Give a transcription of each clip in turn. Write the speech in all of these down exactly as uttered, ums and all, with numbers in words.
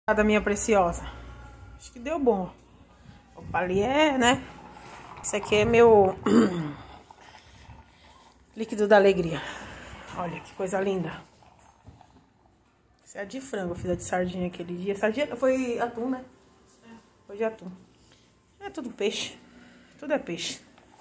Da minha preciosa. Acho que deu bom. Opa, ali é, né? Esse aqui é meu líquido da alegria. Olha que coisa linda. Esse é de frango, eu fiz a de sardinha aquele dia. Sardinha foi atum, né? Foi de atum. É tudo peixe. Tudo é peixe.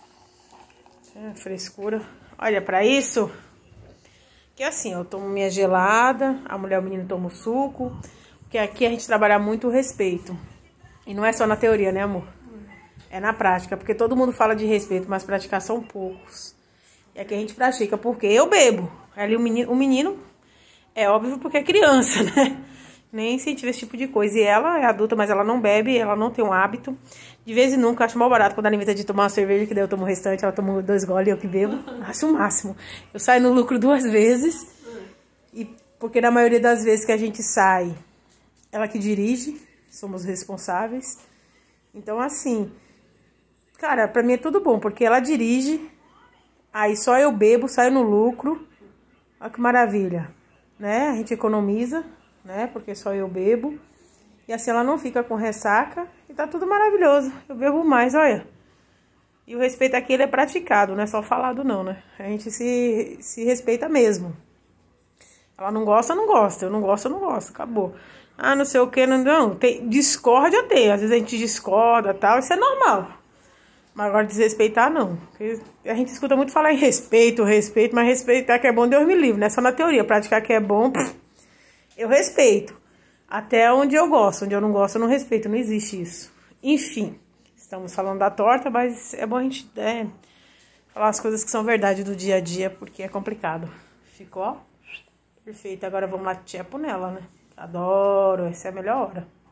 É frescura. Olha, pra isso, que é assim, eu tomo minha gelada, a mulher e o menino tomam suco. Porque aqui a gente trabalha muito o respeito. E não é só na teoria, né, amor? É na prática. Porque todo mundo fala de respeito, mas praticar são poucos. E aqui a gente pratica, porque eu bebo. Ali o menino, o menino é óbvio porque é criança, né? Nem incentiva esse tipo de coisa. E ela é adulta, mas ela não bebe, ela não tem um hábito. De vez em nunca, acho mal barato quando ela inventa de tomar uma cerveja, que daí eu tomo o restante, ela toma dois goles e eu que bebo. Acho o máximo. Eu saio no lucro duas vezes. E porque na maioria das vezes que a gente sai, ela que dirige, somos responsáveis. Então, assim, cara, pra mim é tudo bom, porque ela dirige, aí só eu bebo, saio no lucro. Olha que maravilha, né? A gente economiza, né? Porque só eu bebo. E assim ela não fica com ressaca e tá tudo maravilhoso. Eu bebo mais, olha. E o respeito aqui, ele é praticado, não é só falado não, né? A gente se, se respeita mesmo. Ela não gosta, não gosta. Eu não gosto, eu não gosto. Acabou. Ah, não sei o que, não, não. Tem, discórdia tem. Às vezes a gente discorda e tal. Isso é normal. Mas agora desrespeitar, não. Porque a gente escuta muito falar em respeito, respeito. Mas respeitar que é bom, Deus me livre. Não é só na teoria. Praticar que é bom, pff, eu respeito. Até onde eu gosto. Onde eu não gosto, eu não respeito. Não existe isso. Enfim. Estamos falando da torta, mas é bom a gente é, falar as coisas que são verdade do dia a dia. Porque é complicado. Ficou, ó. Perfeito, agora vamos lá tchepo nela, né? Adoro, essa é a melhor hora.